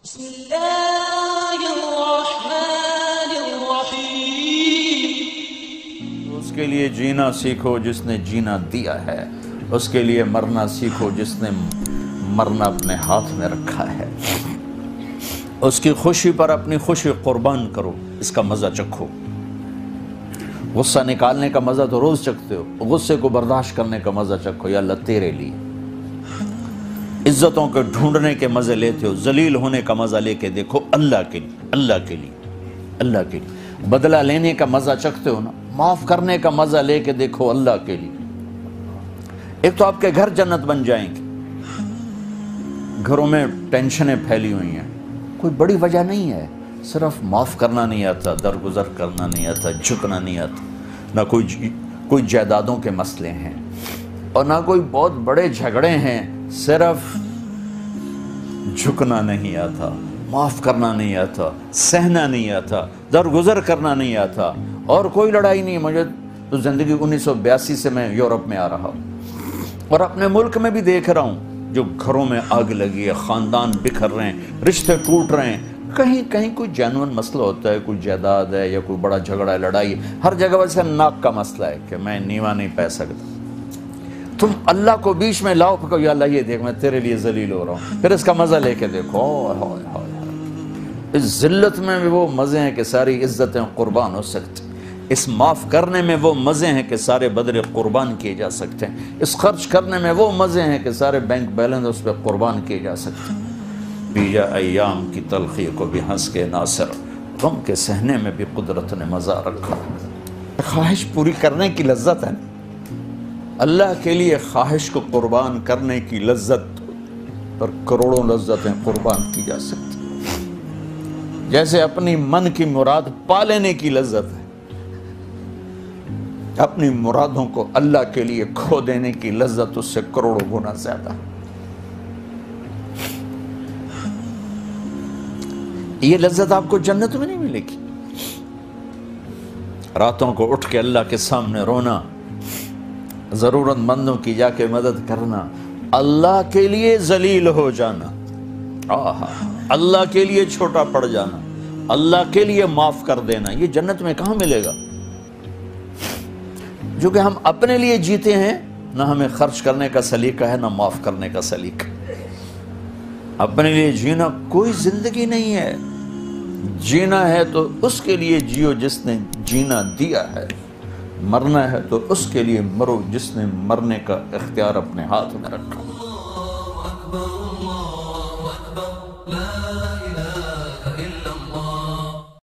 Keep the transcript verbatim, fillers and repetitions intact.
بسم اللہ الرحمن الرحیم۔ اس کے لیے جینا سیکھو جس نے جینا دیا ہے، اس کے لیے مرنا سیکھو جس نے مرنا اپنے ہاتھ میں رکھا ہے۔ اس کی خوشی پر اپنی خوشی قربان کرو، اس کا مزہ چکھو۔ غصہ نکالنے کا مزہ تو روز چکھتے ہو، غصے کو برداشت کرنے کا مزہ چکھو۔ یا اللہ تیرے لیے عزتوں کے ڈھونڈنے کے مزے لیتے ہو، ذلیل ہونے کا مزہ لے کے دیکھو اللہ کے لیے، اللہ کے لیے، اللہ کے لیے۔ بدلہ لینے کا مزہ چکھتے ہو نا، معاف کرنے کا مزہ لے کے دیکھو اللہ کے لیے۔ ایک تو آپ کے گھر جنت بن جائیں گے۔ گھروں میں ٹینشنیں پھیلی ہوئی ہیں، کوئی بڑی وجہ نہیں ہے، صرف معاف کرنا نہیں آتا، درگزر کرنا نہیں آتا، جھکنا نہیں آتا۔ نہ کوئی کوئی جائیدادوں کے مسئلے ہیں اور نہ کوئی بہت بڑے جھگڑے ہیں، صرف جھکنا نہیں آتا، معاف کرنا نہیں آتا، سہنا نہیں آتا، درگزر کرنا نہیں آتا۔ اور کوئی لڑائی نہیں۔ مجھے تو زندگی انیس سو بیاسی سے میں یورپ میں آ رہا ہوں اور اپنے ملک میں بھی دیکھ رہا ہوں جو گھروں میں آگ لگی ہے، خاندان بکھر رہے ہیں، رشتے ٹوٹ رہے ہیں۔ کہیں کہیں کوئی جینون مسئلہ ہوتا ہے، کوئی جائیداد ہے یا کوئی بڑا جھگڑا ہے، لڑائی ہے، ہر جگہ ویسے ناک کا مسئلہ ہے کہ میں نیوا نہیں پہ سکتا۔ تم اللہ کو بیچ میں لاؤ، پھر یا اللہ یہ دیکھ میں تیرے لیے ذلیل ہو رہا ہوں، پھر اس کا مزہ لے کے دیکھو۔ ہائے ہائے، اس ذلت میں بھی وہ مزے ہیں کہ ساری عزتیں قربان ہو سکتی، اس معاف کرنے میں وہ مزے ہیں کہ سارے بدلے قربان کیے جا سکتے ہیں، اس خرچ کرنے میں وہ مزے ہیں کہ سارے بینک بیلنس اس پہ قربان کیے جا سکتے ہیں۔ بیجا ایام کی تلخی کو بھی ہنس کے ناصر، غم کے سہنے میں بھی قدرت نے مزہ رکھا۔ خواہش پوری کرنے کی لذت ہے، اللہ کے لیے خواہش کو قربان کرنے کی لذت پر کروڑوں لذتیں قربان کی جا سکتی، جیسے اپنی من کی مراد پا لینے کی لذت ہے، اپنی مرادوں کو اللہ کے لیے کھو دینے کی لذت اس سے کروڑوں گنا زیادہ۔ یہ لذت آپ کو جنت میں نہیں ملے گی۔ راتوں کو اٹھ کے اللہ کے سامنے رونا، ضرورت مندوں کی جا کے مدد کرنا، اللہ کے لیے ذلیل ہو جانا، آہا اللہ کے لیے چھوٹا پڑ جانا، اللہ کے لیے معاف کر دینا، یہ جنت میں کہاں ملے گا؟ جو کہ ہم اپنے لیے جیتے ہیں، نہ ہمیں خرچ کرنے کا سلیقہ ہے، نہ معاف کرنے کا سلیقہ۔ اپنے لیے جینا کوئی زندگی نہیں ہے، جینا ہے تو اس کے لیے جیو جس نے جینا دیا ہے، مرنا ہے تو اس کے لیے مرو جس نے مرنے کا اختیار اپنے ہاتھ میں رکھا۔